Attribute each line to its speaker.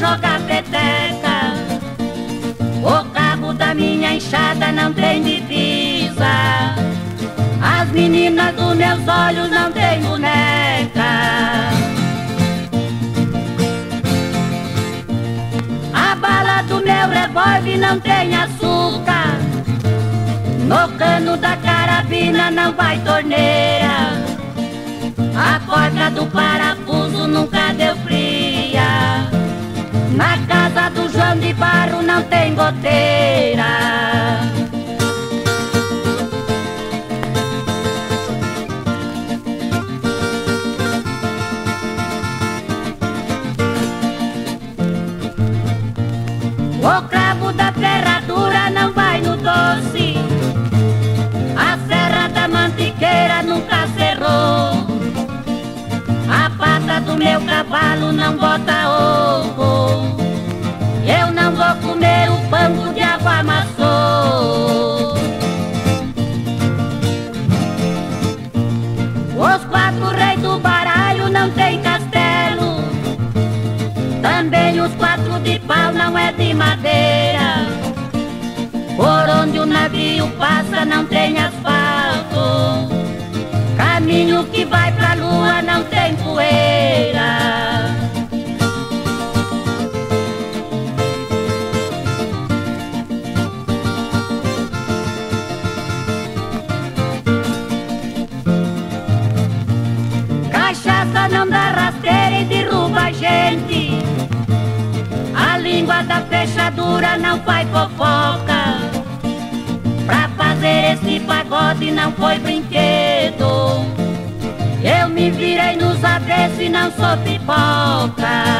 Speaker 1: jogar peteca. O cabo da minha enxada não tem divisa. As meninas dos meus olhos não tem boneca. A bala do meu revólver não tem açúcar. No cano da carabina não vai torneira. A corda do parafuso nunca deu fria. Na casa do João de Barro não tem goteira. O cravo da ferradura não vai no doce. A serra da mantiqueira nunca cerrou. A pata do meu cavalo não bota ovo. Eu não vou comer o pão que o diabo amassou. Os 4 reis do baralho não tem castelo. Também os 4 de pau não é de madeira. Por onde o navio passa não tem asfalto. Caminho que vai pra lua não tem poeira. Cachaça não dá rasteira e derruba a gente. A língua da fechadura não faz fofoca. Pra fazer esse pagode não foi brinquedo. Eu me virei nos avessos e não sou pipoca.